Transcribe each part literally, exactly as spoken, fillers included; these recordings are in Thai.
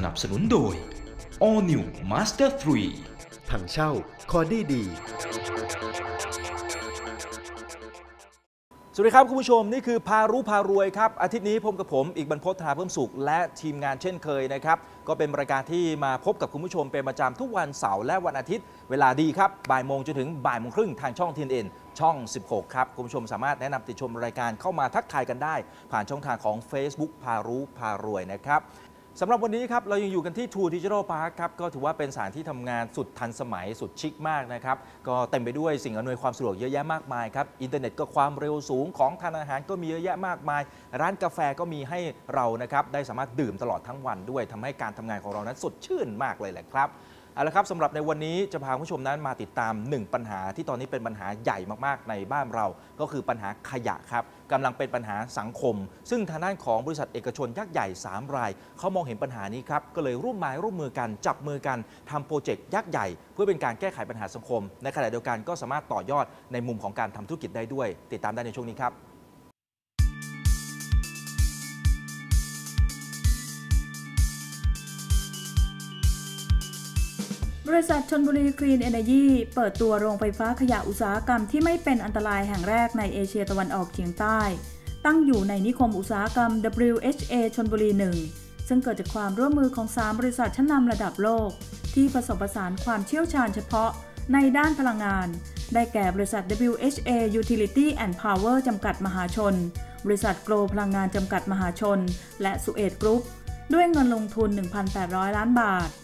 นับสนุนโดย All New Master ทรีถังเช่าคอดี้ดีสวัสดีครับคุณผู้ชมนี่คือพารู้พารวยครับอาทิตย์นี้พบกับผมอีกบรรพต ธนาเพิ่มสุขและทีมงานเช่นเคยนะครับก็เป็นรายการที่มาพบกับคุณผู้ชมเป็นประจำทุกวันเสาร์และวันอาทิตย์เวลาดีครับบ่ายโมงจนถึงบ่ายโมงครึ่งทางช่อง ที เอ็น เอ็น ช่องสิบหกครับคุณผู้ชมสามารถแนะนำติดชมรายการเข้ามาทักทายกันได้ผ่านช่องทางของ Facebook พารู้พารวยนะครับสำหรับวันนี้ครับเรายังอยู่กันที่ True Digital Park ครับก็ถือว่าเป็นสถานที่ทำงานสุดทันสมัยสุดชิคมากนะครับก็เต็มไปด้วยสิ่งอำนวยความสะดวกเยอะแยะมากมายครับอินเทอร์เน็ตก็ความเร็วสูงของทานอาหารก็มีเยอะแยะมากมายร้านกาแฟก็มีให้เรานะครับได้สามารถดื่มตลอดทั้งวันด้วยทำให้การทำงานของเรานั้นสดชื่นมากเลยแหละครับเอาละครับสำหรับในวันนี้จะพาผู้ชมนั้นมาติดตามหนึ่งปัญหาที่ตอนนี้เป็นปัญหาใหญ่มากๆในบ้านเราก็คือปัญหาขยะครับกำลังเป็นปัญหาสังคมซึ่งทางด้านของบริษัทเอกชนยักษ์ใหญ่สามรายเขามองเห็นปัญหานี้ครับก็เลยร่วมมือร่วมมือกันจับมือกันทำโปรเจกต์ยักษ์ใหญ่เพื่อเป็นการแก้ไขปัญหาสังคมในขณะเดียวกันก็สามารถต่อยอดในมุมของการทำธุรกิจได้ด้วยติดตามได้ในช่วงนี้ครับบริษัทชลบุรีคลีนเอเนอร์จีเปิดตัวโรงไฟฟ้าขยะอุตสาหกรรมที่ไม่เป็นอันตรายแห่งแรกในเอเชียตะวันออกเฉียงใต้ตั้งอยู่ในนิคมอุตสาหกรรม ดับเบิลยู เอช เอ ชลบุรี หนึ่งซึ่งเกิดจากความร่วมมือของสามบริษัทชั้นนำระดับโลกที่ผสมผสานความเชี่ยวชาญเฉพาะในด้านพลังงานได้แก่บริษัท ดับเบิลยู เอช เอ Utility and Power จำกัดมหาชนบริษัทโกลพลังงานจำกัดมหาชนและสุเอตกรุ๊ปด้วยเงินลงทุน หนึ่งพันแปดร้อย ล้านบาท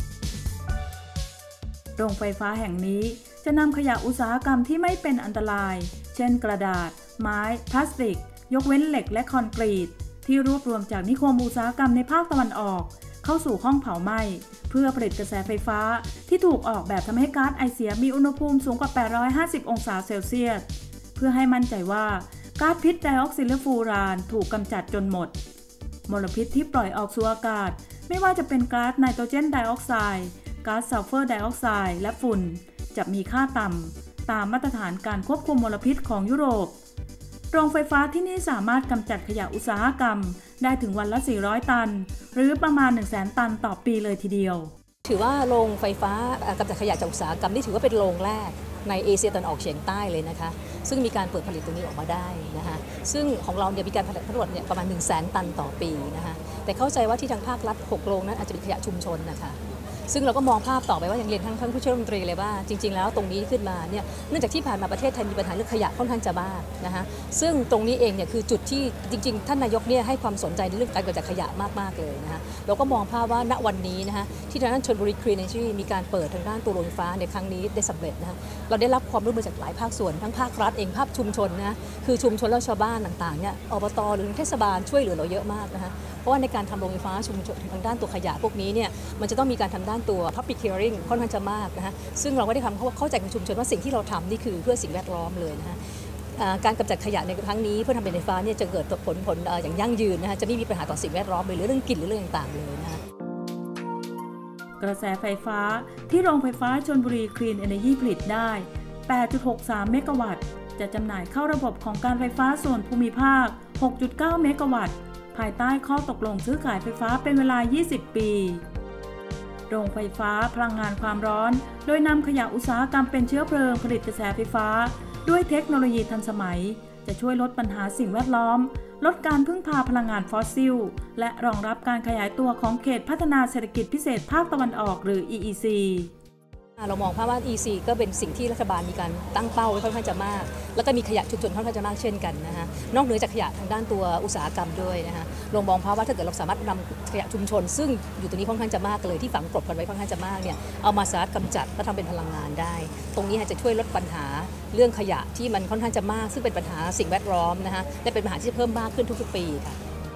โรงไฟฟ้าแห่งนี้จะนำขยะอุตสาหกรรมที่ไม่เป็นอันตรายเช่นกระดาษไม้พลาสติกยกเว้นเหล็กและคอนกรีตที่รวบรวมจากนิคมอุตสาหกรรมในภาคตะวันออกเข้าสู่ห้องเผาไหม้เพื่อผลิตกระแสไฟฟ้าที่ถูกออกแบบทำให้ก๊าซไอเสียมีอุณหภูมิสูงกว่าแปดร้อยห้าสิบองศาเซลเซียสเพื่อให้มั่นใจว่าก๊าซพิษไดออกซิลฟูรานถูกกำจัดจนหมดมลพิษที่ปล่อยออกสู่อากาศไม่ว่าจะเป็นก๊าซไนโตรเจนไดออกไซด์ก๊าซซัลเฟอร์ไดออกไซด์และฝุ่นจะมีค่าต่ำตามมาตรฐานการควบคุมมลพิษของยุโรปโรงไฟฟ้าที่นี่สามารถกำจัดขยะอุตสาหกรรมได้ถึงวันละสี่ร้อยตันหรือประมาณ หนึ่งแสน ตันต่อปีเลยทีเดียวถือว่าโรงไฟฟ้ากำจัดขยะจากอุตสาหกรรมนี่ถือว่าเป็นโรงแรกในเอเชียตะวันออกเฉียงใต้เลยนะคะซึ่งมีการเปิดผลิตตรงนี้ออกมาได้นะคะซึ่งของเราเนี่ยมีการผลิตทั้งหมดเนี่ยประมาณ หนึ่งแสน ตันต่อปีนะคะแต่เข้าใจว่าที่ทางภาครัฐหกโรงนั้นอาจจะเป็นขยะชุมชนนะคะซึ่งเราก็มองภาพต่อไปว่าอย่างเรียนทั้งท่านผู้ช่วยรัฐมนตรีเลยว่าจริงๆแล้วตรงนี้ขึ้นมาเนี่ยเนื่องจากที่ผ่านมาประเทศไทยมีปัญหาเรื่องขยะค่อนข้างจะมากนะคะซึ่งตรงนี้เองเนี่ยคือจุดที่จริงๆท่านนายกเนี่ยให้ความสนใจในเรื่องการกำจัดขยะมากๆเลยนะคะเราก็มองภาพว่าณวันนี้นะคะที่ทางด้านชลบุรีคลีนเอเนอร์จีมีการเปิดทางด้านตัวโรงไฟฟ้าในครั้งนี้ได้สำเร็จนะคะเราได้รับความร่วมมือจากหลายภาคส่วนทั้งภาครัฐเองภาคชุมชนนะคือชุมชนและชาวบ้านต่างๆเนี่ยอบต.หรือเทศบาลช่วยเหลือเราเยอะมากนะคะเพราะว่าในการทำโรงไฟฟ้าชุมชนทางด้านตัวขยะพวกนี้เนี่ยมันจะต้องมีการทำด้านตัว public hearing ค่อนข้างจะมากนะคะซึ่งเราก็ได้ทำเพราะว่าเข้าใจกับชุมชนว่าสิ่งที่เราทำนี่คือเพื่อสิ่งแวดล้อมเลยนะคะการกำจัดขยะในครั้งนี้เพื่อทำเป็นไฟฟ้าเนี่ยจะเกิดผลผลอย่างยั่งยืนนะคะจะไม่มีปัญหาต่อสิ่งแวดล้อมหรือเรื่องกลิ่นหรือเรื่องต่างๆเลยนะคะกระแสไฟฟ้าที่โรงไฟฟ้าชลบุรีคลีนเอเนอร์จีผลิตได้ แปดจุดหกสาม เมกะวัตต์จะจำหน่ายเข้าระบบของการไฟฟ้าส่วนภูมิภาค หกจุดเก้า เมกะวัตต์ภายใต้ข้อตกลงซื้อขายไฟฟ้าเป็นเวลา ยี่สิบ ปีโรงไฟฟ้าพลังงานความร้อนโดยนำขยะอุตสาหกรรมเป็นเชื้อเพลิงผลิตกระแสไฟฟ้าด้วยเทคโนโลยีทันสมัยจะช่วยลดปัญหาสิ่งแวดล้อมลดการพึ่งพาพลังงานฟอสซิลและรองรับการขยายตัวของเขตพัฒนาเศรษฐกิจพิเศษภาคตะวันออกหรือ อี อี ซีเรามองภาพว่า อี ซี ก็เป็นสิ่งที่รัฐบาลมีการตั้งเป้าไว้ค่อนข้างจะมากแล้วก็มีขยะชุมชนค่อนข้างจะมากเช่นกันนะคะนอกเหนือจากขยะทางด้านตัวอุตสาหกรรมด้วยนะคะเรามองภาพว่าถ้าเกิดเราสามารถนำขยะชุมชนซึ่งอยู่ตรงนี้ค่อนข้างจะมากเลยที่ฝังกลบกันไว้ค่อนข้างจะมากเนี่ยเอามาสามารถกำจัดและทำเป็นพลังงานได้ตรงนี้จะช่วยลดปัญหาเรื่องขยะที่มันค่อนข้างจะมากซึ่งเป็นปัญหาสิ่งแวดล้อมนะคะและเป็นปัญหาที่เพิ่มมากขึ้นทุกๆปีค่ะ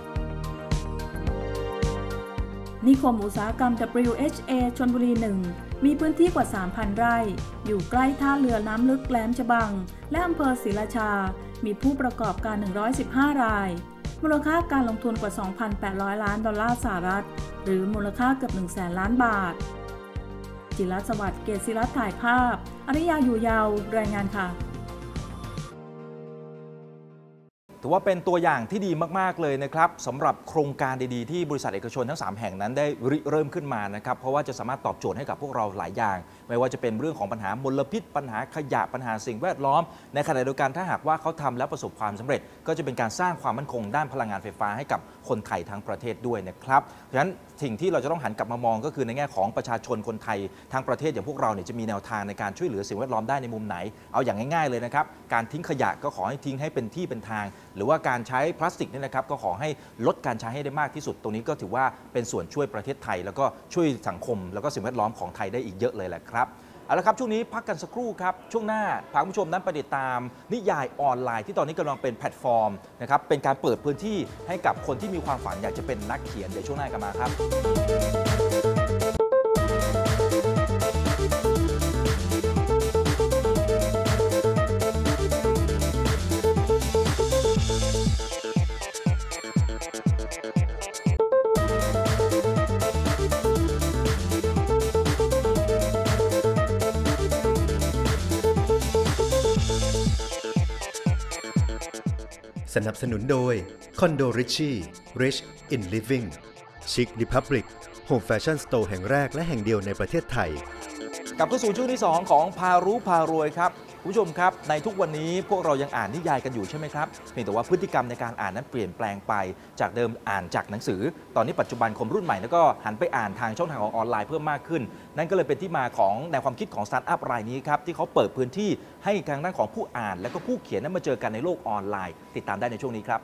นิคมอุตสาหกรรม ดับเบิลยู เอช เอ ชลบุรี หนึ่งมีพื้นที่กว่า สามพัน ไร่อยู่ใกล้ท่าเรือน้ำลึกแหลมฉบังและอำเภอศรีราชามีผู้ประกอบการหนึ่งร้อยสิบห้ารายมูลค่าการลงทุนกว่า สองพันแปดร้อย ล้านดอลลาร์สหรัฐหรือมูลค่าเกือบ หนึ่งแสน ล้านบาทจิรสวัสดิ์เกษศิรัตน์ถ่ายภาพอริยาอยู่ยาวรายงานค่ะถือว่าเป็นตัวอย่างที่ดีมากๆเลยนะครับสำหรับโครงการดีๆที่บริษัทเอกชนทั้งสามแห่งนั้นได้ริเริ่มขึ้นมานะครับเพราะว่าจะสามารถตอบโจทย์ให้กับพวกเราหลายอย่างไม่ว่าจะเป็นเรื่องของปัญหามลพิษปัญหาขยะปัญหาสิ่งแวดล้อมในขณะเดียวกันถ้าหากว่าเขาทำแล้วประสบความสำเร็จก็จะเป็นการสร้างความมั่นคงด้านพลังงานไฟฟ้าให้กับคนไทยทั้งประเทศด้วยนะครับเพราะฉะนั้นสิ่งที่เราจะต้องหันกลับมามองก็คือในแง่ของประชาชนคนไทยทั้งประเทศอย่างพวกเราเนี่ยจะมีแนวทางในการช่วยเหลือสิ่งแวดล้อมได้ในมุมไหนเอาอย่างง่ายๆเลยนะครับการทิ้งขยะก็ขอให้ทิ้งให้เป็นที่เป็นทางหรือว่าการใช้พลาสติกเนี่ยนะครับก็ขอให้ลดการใช้ให้ได้มากที่สุดตรงนี้ก็ถือว่าเป็นส่วนช่วยประเทศไทยแล้วก็ช่วยสังคมแล้วก็สิ่งแวดล้อมของไทยได้อีกเยอะเลยแหละครับเอาละครับช่วงนี้พักกันสักครู่ครับช่วงหน้าพาคุณผู้ชมนั้นไปติดตามนิยายออนไลน์ที่ตอนนี้กำลังเป็นแพลตฟอร์มนะครับเป็นการเปิดพื้นที่ให้กับคนที่มีความฝันอยากจะเป็นนักเขียนเดี๋ยวช่วงหน้ากลับมาครับสนับสนุนโดยคอนโดริชชี่ Rich in Living Chic Republic Home Fashion Store แห่งแรกและแห่งเดียวในประเทศไทยกลับเข้าสู่ช่วงที่สองของพารู้พารวยครับคุณผู้ชมครับในทุกวันนี้พวกเรายังอ่านนิยายกันอยู่ใช่ไหมครับเพียงแต่ว่าพฤติกรรมในการอ่านนั้นเปลี่ยนแปลงไปจากเดิมอ่านจากหนังสือตอนนี้ปัจจุบันคนรุ่นใหม่แล้วก็หันไปอ่านทางช่องทางของออนไลน์เพิ่มมากขึ้นนั่นก็เลยเป็นที่มาของแนวความคิดของสตาร์ทอัพรายนี้ครับที่เขาเปิดพื้นที่ให้ทางด้านของผู้อ่านและก็ผู้เขียนนั้นมาเจอกันในโลกออนไลน์ติดตามได้ในช่วงนี้ครับ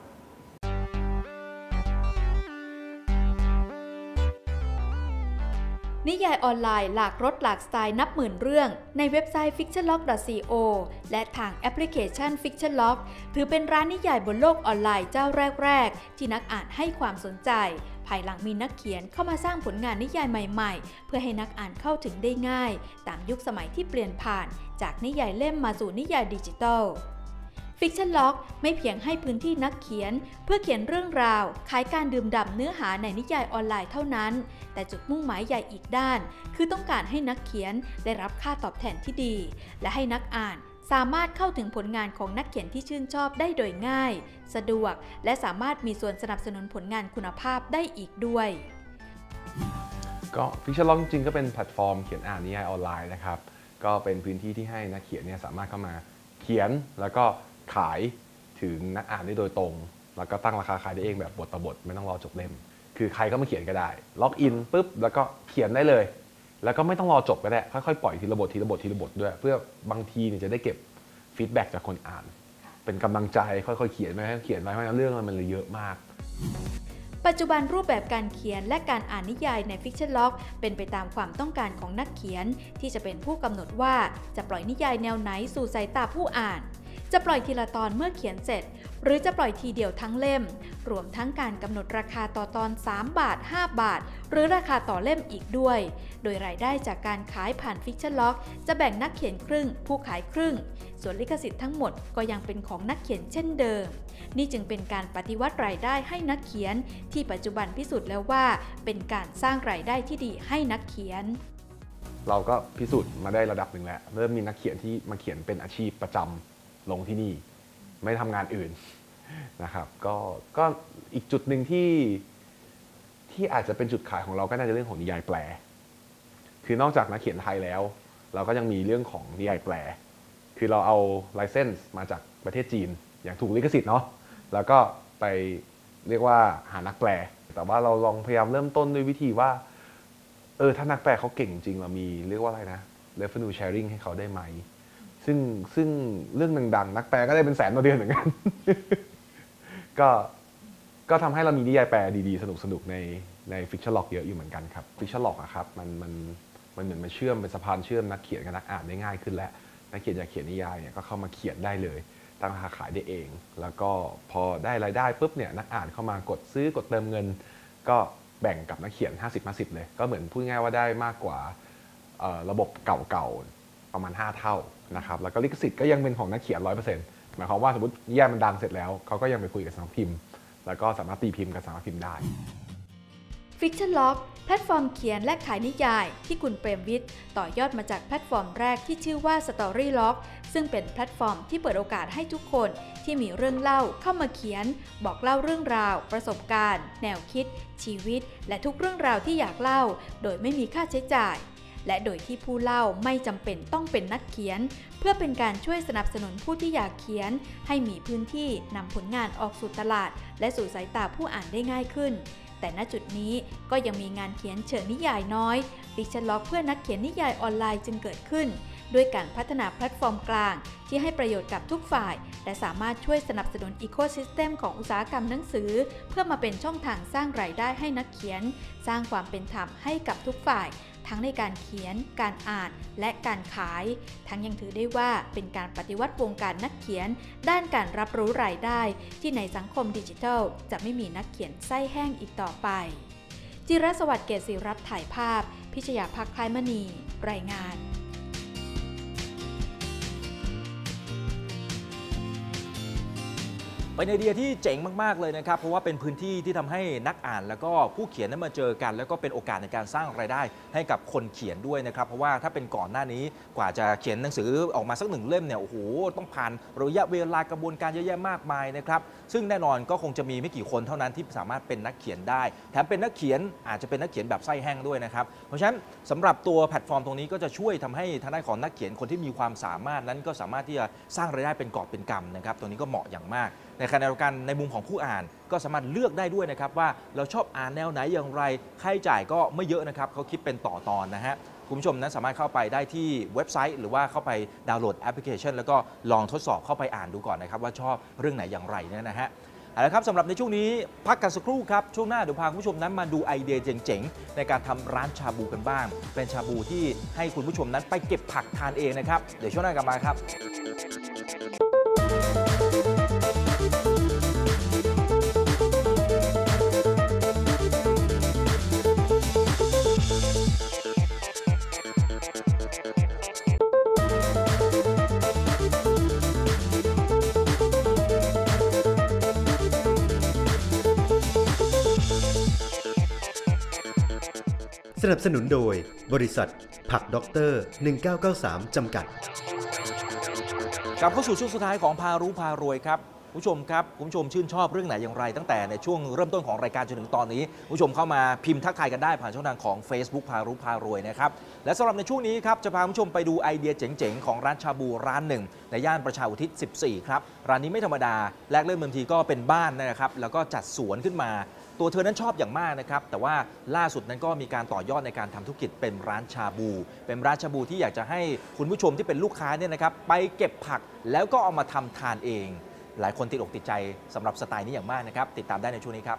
นิยายออนไลน์หลากรสหลากสไตล์นับหมื่นเรื่องในเว็บไซต์ ฟิกชั่นล็อก ดอท ซี โอ และทางแอปพลิเคชัน Fiction Lock ถือเป็นร้านนิยายบนโลกออนไลน์เจ้าแรกๆที่นักอ่านให้ความสนใจภายหลังมีนักเขียนเข้ามาสร้างผลงานนิยายใหม่ๆเพื่อให้นักอ่านเข้าถึงได้ง่ายตามยุคสมัยที่เปลี่ยนผ่านจากนิยายเล่มมาสู่นิยายดิจิทัลFiction Lock ไม่เพียงให้พื้นที่นักเขียนเพื่อเขียนเรื่องราวขายการดื่มด่ำเนื้อหาในนิยายออนไลน์เท่านั้นแต่จุดมุ่งหมายใหญ่อีกด้านคือต้องการให้นักเขียนได้รับค่าตอบแทนที่ดีและให้นักอ่านสามารถเข้าถึงผลงานของนักเขียนที่ชื่นชอบได้โดยง่ายสะดวกและสามารถมีส่วนสนับสนุนผลงานคุณภาพได้อีกด้วยก็ Fiction Lock จริงๆก็เป็นแพลตฟอร์มเขียนอ่านนิยายออนไลน์นะครับก็เป็นพื้นที่ที่ให้นักเขียนเนี่ยสามารถเข้ามาเขียนแล้วก็ขายถึงนักอ่านได้โดยตรงแล้วก็ตั้งราคาขายได้เองแบบบทต่อบทไม่ต้องรอจบเล่มคือใครก็มาเขียนก็ได้ล็อกอินปุ๊บแล้วก็เขียนได้เลยแล้วก็ไม่ต้องรอจบก็ได้ค่อยๆปล่อยทีละบททีละบททีละบทด้วยเพื่อบางทีเนี่ยจะได้เก็บฟีดแบ็กจากคนอ่านเป็นกำลังใจค่อยๆเขียนไปเขียนไปเพราะเรื่องมันเลยเยอะมากปัจจุบันรูปแบบการเขียนและการอ่านนิยายใน Fiction Lock เป็นไปตามความต้องการของนักเขียนที่จะเป็นผู้กำหนดว่าจะปล่อยนิยายแนวไหนสู่สายตาผู้อ่านจะปล่อยทีละตอนเมื่อเขียนเสร็จหรือจะปล่อยทีเดียวทั้งเล่มรวมทั้งการกำหนดราคาต่อตอนสามบาทห้าบาทหรือราคาต่อเล่มอีกด้วยโดยรายได้จากการขายผ่าน Fiction Lock จะแบ่งนักเขียนครึ่งผู้ขายครึ่งส่วนลิขสิทธิ์ทั้งหมดก็ยังเป็นของนักเขียนเช่นเดิมนี่จึงเป็นการปฏิวัติรายได้ให้นักเขียนที่ปัจจุบันพิสูจน์แล้วว่าเป็นการสร้างรายได้ที่ดีให้นักเขียนเราก็พิสูจน์มาได้ระดับหนึ่งแล้วเริ่มมีนักเขียนที่มาเขียนเป็นอาชีพประจำลงที่นี่ไม่ทำงานอื่นนะครับก็ก็อีกจุดหนึ่งที่ที่อาจจะเป็นจุดขายของเราก็น่าจะเรื่องของนิยายแปลคือนอกจากนักเขียนไทยแล้วเราก็ยังมีเรื่องของนิยายแปลคือเราเอาไลเซนส์มาจากประเทศจีนอย่างถูกลิขสิทธิ์เนาะแล้วก็ไปเรียกว่าหานักแปลแต่ว่าเราลองพยายามเริ่มต้นด้วยวิธีว่าเออถ้านักแปลเขาเก่งจริงเรามีเรียกว่าอะไรนะ revenue sharing ให้เขาได้ไหมซึ่งซึ่งเรื่องดังๆนักแปลก็ได้เป็นแสนต่อเดือนเหมือนกัน ก็ก็ทำให้เรามีนิยายแปลดีๆสนุกๆในใน Fiction Lock เยอะอยู่เหมือนกันครับ Fiction Lock อะครับมันมันมันเหมือนมันเชื่อมเป็นสะพานเชื่อมนักเขียนกับนักอ่านได้ง่ายขึ้นแล้วนักเขียนอยากเขียนนิยายเนี่ยก็เข้ามาเขียนได้เลยตั้งราคาขายได้เองแล้วก็พอได้รายได้ปุ๊บเนี่ยนักอ่านเข้ามากดซื้อกดเติมเงินก็แบ่งกับนักเขียน ห้าสิบ ห้าสิบ เลยก็เหมือนพูดง่ายว่าได้มากกว่าระบบเก่าๆประมาณห้าเท่านะครับแล้วก็ลิขสิทธิ์ก็ยังเป็นของนักเขียน ร้อยเปอร์เซ็นต์ หมายความว่าสมมตินิยายมันดังเสร็จแล้วเขาก็ยังไปคุยกับสำนักพิมพ์แล้วก็สามารถตีพิมพ์กับสำนักพิมพ์ได้ Fiction Log แพลตฟอร์มเขียนและขายนิยายที่คุณเปรมวิทย์ต่อยอดมาจากแพลตฟอร์มแรกที่ชื่อว่า Storylog ซึ่งเป็นแพลตฟอร์มที่เปิดโอกาสให้ทุกคนที่มีเรื่องเล่าเข้ามาเขียนบอกเล่าเรื่องราวประสบการณ์แนวคิดชีวิตและทุกเรื่องราวที่อยากเล่าโดยไม่มีค่าใช้จ่ายและโดยที่ผู้เล่าไม่จำเป็นต้องเป็นนักเขียนเพื่อเป็นการช่วยสนับสนุนผู้ที่อยากเขียนให้มีพื้นที่นำผลงานออกสู่ตลาดและสู่สายตาผู้อ่านได้ง่ายขึ้นแต่ณจุดนี้ก็ยังมีงานเขียนเชิงนิยายน้อยFiction Logเพื่อนักเขียนนิยายออนไลน์จึงเกิดขึ้นด้วยการพัฒนาแพลตฟอร์มกลางที่ให้ประโยชน์กับทุกฝ่ายและสามารถช่วยสนับสนุนอีโคซิสเต็มของอุตสาหกรรมหนังสือเพื่อมาเป็นช่องทางสร้างรายได้ให้นักเขียนสร้างความเป็นธรรมให้กับทุกฝ่ายทั้งในการเขียนการอ่านและการขายทั้งยังถือได้ว่าเป็นการปฏิวัติวงการนักเขียนด้านการรับรู้รายได้ที่ในสังคมดิจิทัลจะไม่มีนักเขียนไส้แห้งอีกต่อไปจิรสวัสดิ์เกษศิรัตน์ถ่ายภาพพิชยาภักดิ์คล้ายมณีรายงานเป็นไอเดียที่เจ๋งมากๆเลยนะครับเพราะว่าเป็นพื้นที่ที่ทำให้นักอ่านแล้วก็ผู้เขียนนั้นมาเจอกันแล้วก็เป็นโอกาสในการสร้างรายได้ให้กับคนเขียนด้วยนะครับเพราะว่าถ้าเป็นก่อนหน้านี้กว่าจะเขียนหนังสือออกมาสักหนึ่งเล่มเนี่ยโอ้โหต้องผ่านระยะเวลากระบวนการเยอะแยะมากมายนะครับซึ่งแน่นอนก็คงจะมีไม่กี่คนเท่านั้นที่สามารถเป็นนักเขียนได้แถมเป็นนักเขียนอาจจะเป็นนักเขียนแบบไส้แห้งด้วยนะครับเพราะฉะนั้นสำหรับตัวแพลตฟอร์มตรงนี้ก็จะช่วยทำให้ทางด้านของนักเขียนคนที่มีความสามารถนั้นก็สามารถที่จะสร้างรายได้เป็นกอบเป็นกำนะครับตัวนี้ก็เหมาะอย่างมากในขณะเดียวกันในมุมของผู้อ่านก็สามารถเลือกได้ด้วยนะครับว่าเราชอบอ่านแนวไหนอย่างไรค่าใช้จ่ายก็ไม่เยอะนะครับเขาคิดเป็นต่อตอนนะฮะคุณผู้ชมนั้นสามารถเข้าไปได้ที่เว็บไซต์หรือว่าเข้าไปดาวน์โหลดแอปพลิเคชันแล้วก็ลองทดสอบเข้าไปอ่านดูก่อนนะครับว่าชอบเรื่องไหนอย่างไรเนี่ยนะฮะเอาละครับสำหรับในช่วงนี้พักกันสักครู่ครับช่วงหน้าเดี๋ยวพาคุณผู้ชมนั้นมาดูไอเดียเจ๋งๆในการทำร้านชาบูกันบ้างเป็นชาบูที่ให้คุณผู้ชมนั้นไปเก็บผักทานเองนะครับเดี๋ยวช่วงหน้ากลับมาครับสนับสนุนโดยบริษัทผักด็อกเตอร์หนึ่งเก้าเก้าสามจำกัดกลับเข้าสู่ช่วงสุดท้ายของพารู้พารวยครับผู้ชมครับคุณผู้ชมชื่นชอบเรื่องไหนอย่างไรตั้งแต่ในช่วงเริ่มต้นของรายการจนถึงตอนนี้ผู้ชมเข้ามาพิมพ์ทักทายกันได้ผ่านช่องทางของ Facebook พารู้พารวยนะครับและสำหรับในช่วงนี้ครับจะพาผู้ชมไปดูไอเดียเจ๋งๆของร้านชาบูร้านหนึ่งในย่านประชาอุทิศสิบสี่ครับร้านนี้ไม่ธรรมดาแรกเริ่มเดิมทีก็เป็นบ้านนะครับแล้วก็จัดสวนขึ้นมาตัวเธอนั้นชอบอย่างมากนะครับแต่ว่าล่าสุดนั้นก็มีการต่อยอดในการทำธุรกิจเป็นร้านชาบูเป็นร้านชาบูที่อยากจะให้คุณผู้ชมที่เป็นลูกค้าเนี่ยนะครับไปเก็บผักแล้วก็เอามาทำทานเองหลายคนติดอกติดใจสำหรับสไตล์นี้อย่างมากนะครับติดตามได้ในช่วงนี้ครับ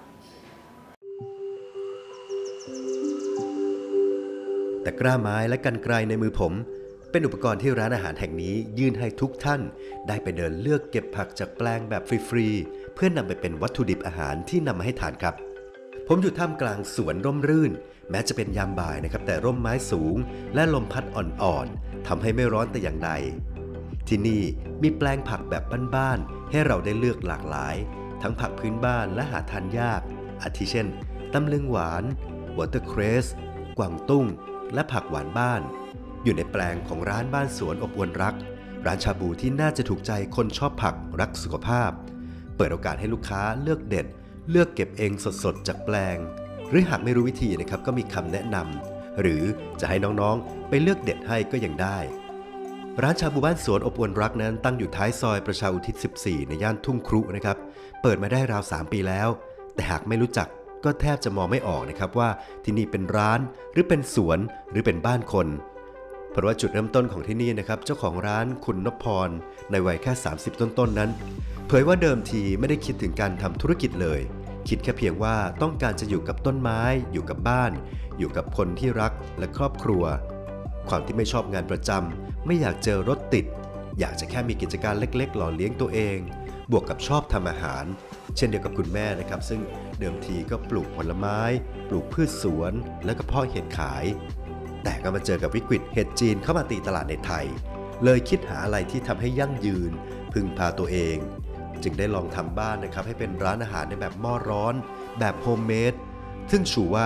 ตะกร้าไม้และกรรไกรในมือผมเป็นอุปกรณ์ที่ร้านอาหารแห่งนี้ยื่นให้ทุกท่านได้ไปเดินเลือกเก็บผักจากแปลงแบบฟรีๆเพื่อนำไปเป็นวัตถุดิบอาหารที่นำมาให้ทานครับผมอยู่ท่ามกลางสวนร่มรื่นแม้จะเป็นยามบ่ายนะครับแต่ร่มไม้สูงและลมพัดอ่อนๆทำให้ไม่ร้อนแต่อย่างใดที่นี่มีแปลงผักแบบบ้านๆให้เราได้เลือกหลากหลายทั้งผักพื้นบ้านและหาทานยากอาทิเช่นตำลึงหวานวอเตอร์เครสกวางตุ้งและผักหวานบ้านอยู่ในแปลงของร้านบ้านสวนอบอวลรักร้านชาบูที่น่าจะถูกใจคนชอบผักรักสุขภาพเปิดโอกาสให้ลูกค้าเลือกเด็ดเลือกเก็บเองสดๆจากแปลงหรือหากไม่รู้วิธีนะครับก็มีคำแนะนำหรือจะให้น้องๆไปเลือกเด็ดให้ก็ยังได้ร้านชาบูบ้านสวนอบอวลรักนั้นตั้งอยู่ท้ายซอยประชาอุทิศสิบสี่ในย่านทุ่งครุนะครับเปิดมาได้ราวสามปีแล้วแต่หากไม่รู้จักก็แทบจะมองไม่ออกนะครับว่าที่นี่เป็นร้านหรือเป็นสวนหรือเป็นบ้านคนเพราะว่าจุดเริ่มต้นของที่นี่นะครับเจ้าของร้านคุณนพพรในวัยแค่สามสิบต้นๆ น, นั้นเผยว่าเดิมทีไม่ได้คิดถึงการทำธุรกิจเลยคิดแค่เพียงว่าต้องการจะอยู่กับต้นไม้อยู่กับบ้านอยู่กับคนที่รักและครอบครัวความที่ไม่ชอบงานประจำไม่อยากเจอรถติดอยากจะแค่มีกิจการเล็กๆหล่อเลี้ยงตัวเองบวกกับชอบทำอาหารเช่นเดียวกับคุณแม่นะครับซึ่งเดิมทีก็ปลูกผลไม้ปลูกพืชสวนแล้วก็เพาะเห็ดขายแต่ก็มาเจอกับวิกฤตเห็ดจีนเข้ามาตีตลาดในไทยเลยคิดหาอะไรที่ทำให้ยั่งยืนพึ่งพาตัวเองจึงได้ลองทำบ้านนะครับให้เป็นร้านอาหารในแบบหม้อร้อนแบบโฮมเมดซึ่งชูว่า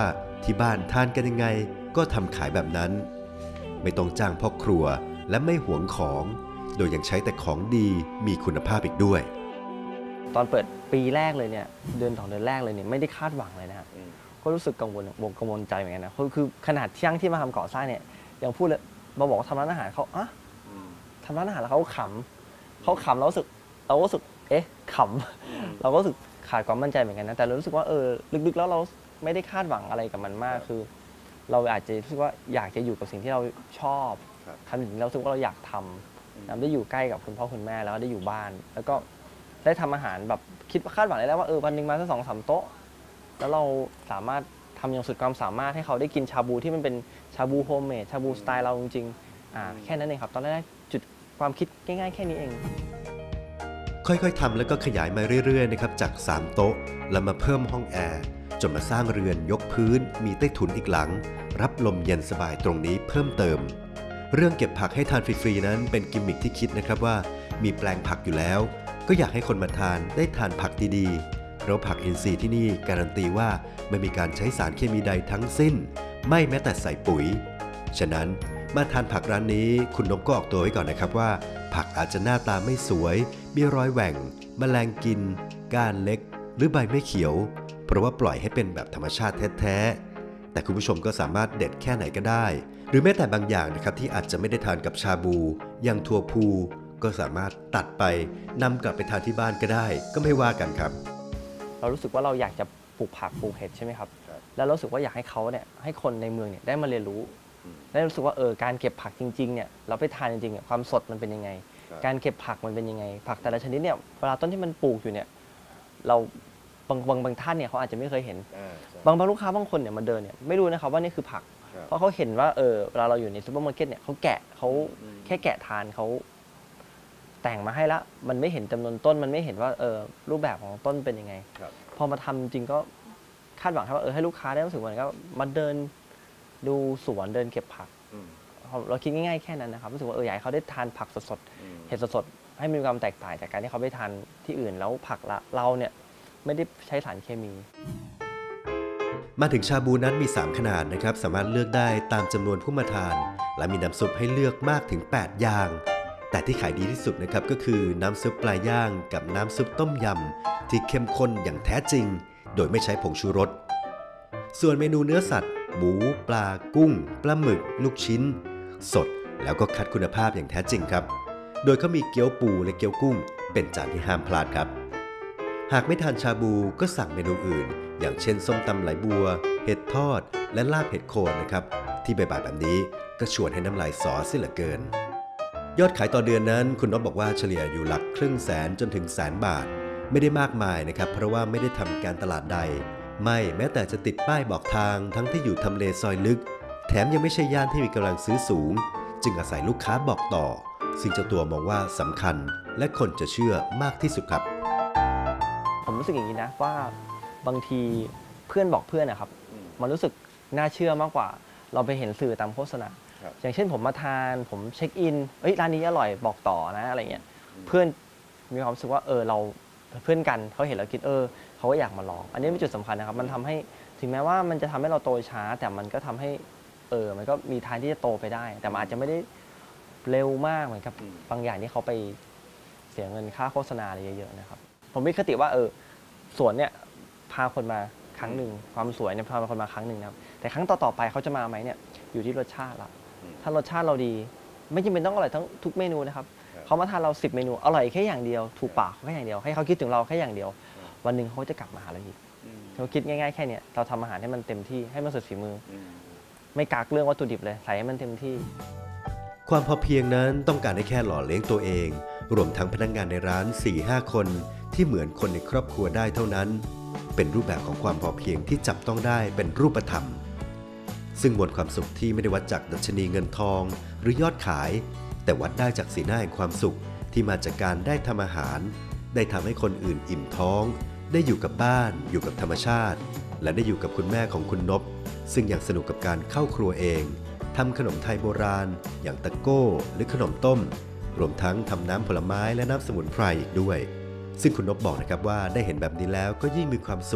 ที่บ้านทานกันยังไงก็ทำขายแบบนั้นไม่ต้องจ้างพ่อครัวและไม่หวงของโดยยังใช้แต่ของดีมีคุณภาพอีกด้วยตอนเปิดปีแรกเลยเนี่ยเดือนสองเดือนแรกเลยเนี่ยไม่ได้คาดหวังเลยนะครับก็รู้สึกกังวลวงกังวลใจเหมือนกันนะคือคือขนาดช่างที่มาทำก่อสร้างเนี่ยยังพูดเลยมาบอกว่าทำร้านอาหารเขาอะทำร้านอาหารแล้วเขาขำเขาขำเรารู้สึกเรารู้สึกเอ๊ะขำเราก็รู้สึกขาดความมั่นใจเหมือนกันนะแต่เรารู้สึกว่าเออลึกๆแล้วเราไม่ได้คาดหวังอะไรกับมันมากคือเราอาจจะรู้สึกว่าอยากจะอยู่กับสิ่งที่เราชอบทำสิ่งที่เรารู้สึกว่าเราอยากทำได้อยู่ใกล้กับคุณพ่อคุณแม่แล้วได้อยู่บ้านแล้วก็ได้ทำอาหารแบบคิดคาดหวังได้แล้วว่าเออวันหนึ่งมาสักสองสามโต๊ะแล้วเราสามารถทำอย่างสุดความสามารถให้เขาได้กินชาบูที่มันเป็นชาบูโฮมเมดชาบูสไตล์เราจริงๆอ่าแค่นั้นเองครับตอนแรกจุดความคิดง่ายๆแค่นี้เองค่อยๆทำแล้วก็ขยายมาเรื่อยๆนะครับจากสามโต๊ะแล้วมาเพิ่มห้องแอร์จนมาสร้างเรือนยกพื้นมีใต้ถุนอีกหลังรับลมเย็นสบายตรงนี้เพิ่มเติมเรื่องเก็บผักให้ทานฟรีๆนั้นเป็นกิมมิคที่คิดนะครับว่ามีแปลงผักอยู่แล้วก็อยากให้คนมาทานได้ทานผักดีๆเพราะผักอินทรีย์ที่นี่การันตีว่าไม่มีการใช้สารเคมีใดทั้งสิ้นไม่แม้แต่ใส่ปุ๋ยฉะนั้นมาทานผักร้านนี้คุณนพก็ออกตัวไว้ก่อนนะครับว่าผักอาจจะหน้าตาไม่สวยมีรอยแหว่งแมลงกินก้านเล็กหรือใบไม่เขียวเพราะว่าปล่อยให้เป็นแบบธรรมชาติแท้ๆแต่คุณผู้ชมก็สามารถเด็ดแค่ไหนก็ได้หรือแม้แต่บางอย่างนะครับที่อาจจะไม่ได้ทานกับชาบูอย่างถั่วพูก็สามารถตัดไปนำกลับไปทานที่บ้านก็ได้ก็ไม่ว่ากันครับเรารู้สึกว่าเราอยากจะปลูกผักปลูกเห็ดใช่ไหมครับแล้วรู้สึกว่าอยากให้เขาเนี่ยให้คนในเมืองเนี่ยได้มาเรียนรู้ได้รู้สึกว่าเออการเก็บผักจริงๆเนี่ยเราไปทานจริงๆเนี่ยความสดมันเป็นยังไงการเก็บผักมันเป็นยังไงผักแต่ละชนิดเนี่ยเวลาต้นที่มันปลูกอยู่เนี่ยเราบางบางบางท่านเนี่ยเขาอาจจะไม่เคยเห็นบางบางลูกค้าบางคนเนี่ยมาเดินเนี่ยไม่รู้นะครับว่านี่คือผักเพราะเขาเห็นว่าเออเวลาเราอยู่ในซูเปอร์มาร์เก็ตเนี่ยเขาแกะเขาแค่แกะทานเขาแต่งมาให้ละมันไม่เห็นจำนวนต้นมันไม่เห็นว่าเออรูปแบบของต้นเป็นยังไงพอมาทำจริงก็คาดหวังว่าเออให้ลูกค้าได้รู้สึกว่าก็มาเดินดูสวนเดินเก็บผักเราคิดง่ายๆแค่นั้นนะครับรู้สึกว่าเอออยากให้เขาได้ทานผักสดๆเห็ดสดๆให้มีความแตกต่างจากการที่เขาไปทานที่อื่นแล้วผักละเราเนี่ยไม่ได้ใช้สารเคมีมาถึงชาบูนั้นมีสามขนาดนะครับสามารถเลือกได้ตามจำนวนผู้มาทานและมีน้ำซุปให้เลือกมากถึงแปดอย่างแต่ที่ขายดีที่สุดนะครับก็คือน้ำซุปปลาย่างกับน้ำซุปต้มยำที่เข้มข้นอย่างแท้จริงโดยไม่ใช้ผงชูรสส่วนเมนูเนื้อสัตว์หมูปลากุ้งปลาหมึกลูกชิ้นสดแล้วก็คัดคุณภาพอย่างแท้จริงครับโดยเขามีเกี๊ยวปูและเกี๊ยวกุ้งเป็นจานที่ห้ามพลาดครับหากไม่ทานชาบูก็สั่งเมนูอื่นอย่างเช่นส้มตำไหลบัวเห็ดทอดและลาบเห็ดโคนนะครับที่บ่ายๆแบบนี้ก็ชวนให้น้ำลายสอเสียเหลือเกินยอดขายต่อเดือนนั้นคุณนพบอกว่าเฉลี่ยอยู่หลักครึ่งแสนจนถึงแสนบาทไม่ได้มากมายนะครับเพราะว่าไม่ได้ทำการตลาดใดไม่แม้แต่จะติดป้ายบอกทางทั้งที่อยู่ทำเลซอยลึกแถมยังไม่ใช่ย่านที่มีกำลังซื้อสูงจึงอาศัยลูกค้าบอกต่อซึ่งเจ้าตัวมองว่าสำคัญและคนจะเชื่อมากที่สุดครับผมรู้สึกอย่างนี้นะว่าบางทีเพื่อนบอกเพื่อนนะครับมันรู้สึกน่าเชื่อมากกว่าเราไปเห็นสื่อตามโฆษณาอย่างเช่นผมมาทานผมเช็คอินเอ้ยร้านนี้อร่อยบอกต่อนะอะไรเงี้ยเพื่อนมีความรู้สึกว่าเออเราเพื่อนกันเขาเห็นเราคิดเออเขาก็อยากมาลองอันนี้เป็นจุดสำคัญนะครับมันทำให้ถึงแม้ว่ามันจะทำให้เราโตช้าแต่มันก็ทำให้เออมันก็มีทางที่จะโตไปได้แต่มันอาจจะไม่ได้เร็วมากเหมือนกับบางอย่างที่เขาไปเสียเงินค่าโฆษณาอะไรเยอะๆนะครับผมมีคติว่าเออสวนเนี่ยพาคนมาครั้งหนึ่งความสวยเนี่ยพาคนมาครั้งหนึ่งนะครับแต่ครั้งต่อๆไปเขาจะมาไหมเนี่ยอยู่ที่รสชาติละถ้ารสชาติเราดีไม่จำเป็นต้องอร่อยทั้งทุกเมนูนะครับเขามาทานเราสิบเมนูอร่อยแค่อย่างเดียวถูกปากแค่อย่างเดียวให้เขาคิดถึงเราแค่อย่างเดียววันหนึ่งเขาจะกลับมาหาเราอีกเราคิดง่ายๆแค่นี้เราทำอาหารให้มันเต็มที่ให้มันสุดฝีมือไม่กักเรื่องวัตถุดิบเลยใส่ให้มันเต็มที่ความพอเพียงนั้นต้องการให้แค่หล่อเลี้ยงตัวเองรวมทั้งพนักงานในร้าน สี่ห้า คนที่เหมือนคนในครอบครัวได้เท่านั้นเป็นรูปแบบของความพอเพียงที่จับต้องได้เป็นรูปธรรมซึ่งมวลความสุขที่ไม่ได้วัดจากดัชนีเงินทองหรือยอดขายแต่วัดได้จากสีหน้าแห่งความสุขที่มาจากการได้ทำอาหารได้ทำให้คนอื่นอิ่มท้องได้อยู่กับบ้านอยู่กับธรรมชาติและได้อยู่กับคุณแม่ของคุณนพซึ่งยังสนุกกับการเข้าครัวเองทำขนมไทยโบราณอย่างตะโก้หรือขนมต้มรวมทั้งทำน้ำผลไม้และน้ำสมุนไพรอีกด้วยซึ่งคุณนพบอกนะครับว่าได้เห็นแบบนี้แล้วก็ยิ่งมีความสุข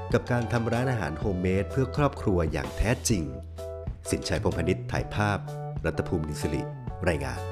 กับการทำร้านอาหารโฮมเมดเพื่อครอบครัวอย่างแท้จริงสินชัยพงษ์พนิชถ่ายภาพรัตภูมินิสิริรายงาน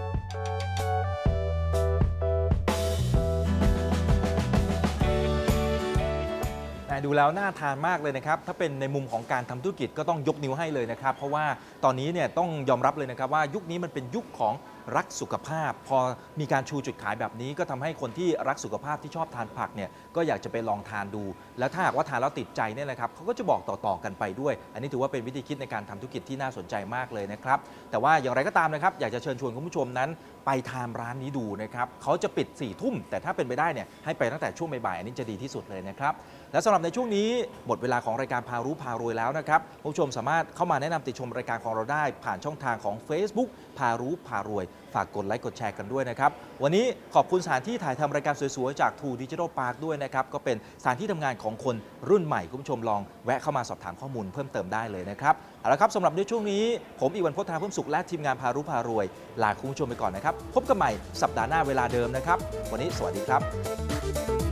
ดูแล้วน่าทานมากเลยนะครับถ้าเป็นในมุมของการทำธุรกิจก็ต้องยกนิ้วให้เลยนะครับเพราะว่าตอนนี้เนี่ยต้องยอมรับเลยนะครับว่ายุคนี้มันเป็นยุคของรักสุขภาพพอมีการชูจุดขายแบบนี้ก็ทำให้คนที่รักสุขภาพที่ชอบทานผักเนี่ยก็อยากจะไปลองทานดูแล้วถ้าหากว่าทานแล้วติดใจเนี่ยนะครับเขาก็จะบอกต่อๆกันไปด้วยอันนี้ถือว่าเป็นวิธีคิดในการทำธุรกิจที่น่าสนใจมากเลยนะครับแต่ว่าอย่างไรก็ตามนะครับอยากจะเชิญชวนคุณผู้ชมนั้นไปทานร้านนี้ดูนะครับเขาจะปิดสี่ทุ่มแต่ถ้าเป็นไปได้เนี่ยให้ไปตั้งแต่ช่วงบ่ายๆอันนี้จะดีที่สุดเลยนะครับและสำหรับในช่วงนี้หมดเวลาของรายการพารู้พารวยแล้วนะครับผู้ชมสามารถเข้ามาแนะนำติชมรายการของเราได้ผ่านช่องทางของ Facebook พารู้พารวยฝากกดไลค์กดแชร์กันด้วยนะครับวันนี้ขอบคุณสถานที่ถ่ายทำรายการสวยๆจาก True Digital Park ด้วยนะครับก็เป็นสถานที่ทำงานของคนรุ่นใหม่คุณผู้ชมลองแวะเข้ามาสอบถามข้อมูลเพิ่มเติมได้เลยนะครับเอาละครับสำหรับในช่วงนี้ผมอีกวันพจน์ธนาเพิ่มสุขและทีมงานพารู้พารวยลาคุณผู้ชมไปก่อนนะครับพบกันใหม่สัปดาห์หน้าเวลาเดิมนะครับวันนี้สวัสดีครับ